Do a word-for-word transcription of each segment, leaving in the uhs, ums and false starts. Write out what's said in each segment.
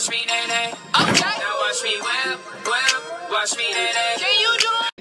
watch me, nay, nay. Okay. Now watch me whip, whip. Watch me, nay, nay. Can you do it?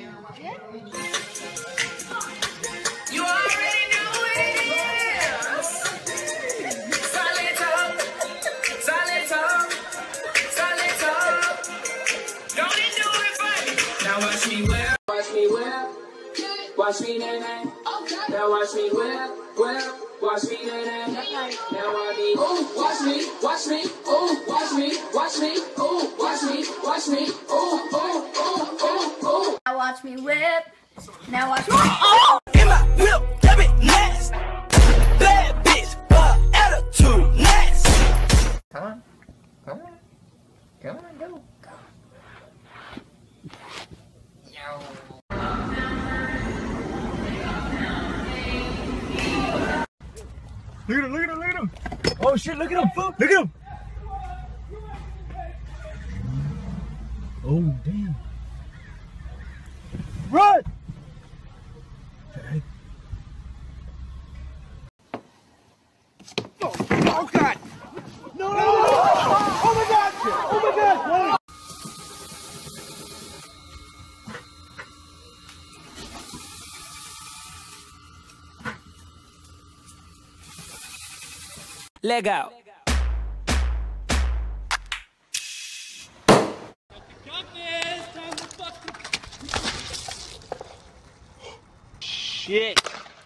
You already know what it is. Solid top, solid top, solid top. Don't it do it for me? Now watch me whip, watch me whip. Watch me, nay, nay. Okay. Now watch me whip, whip. Watch me, nay, nay. Now watch me, ooh, watch me, watch me, ooh, watch me, watch me, ooh, watch me, watch me, ooh, ooh, ooh, ooh, ooh. Now watch me whip. Now watch me. Oh! In my whip, that bit nasty. Bad bitch, but attitude nasty. Come on, come on, come on, go. Yo. Look at him, look at him, look at him. Oh shit, look at him, fool. Look at him. Oh, damn. Run! Okay. Oh, oh God. No, no, no. Oh my God. Oh my God. Legal. Shit.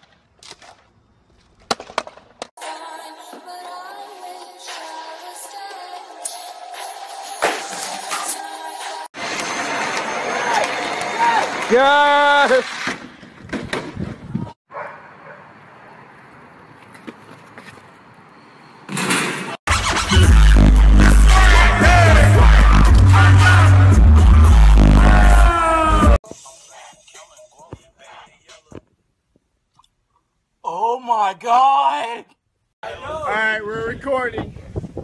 Yes! Oh my God. All right, we're recording.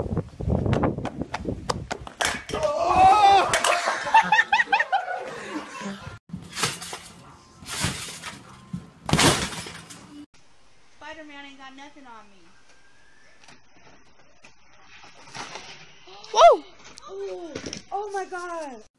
Spider-Man ain't got nothing on me. Whoa! Oh, oh my God!